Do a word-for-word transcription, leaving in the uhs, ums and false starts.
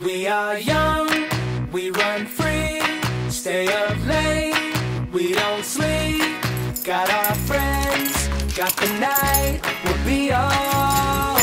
We are young, we run free, stay up late, we don't sleep. Got our friends, got the night, we'll be alright.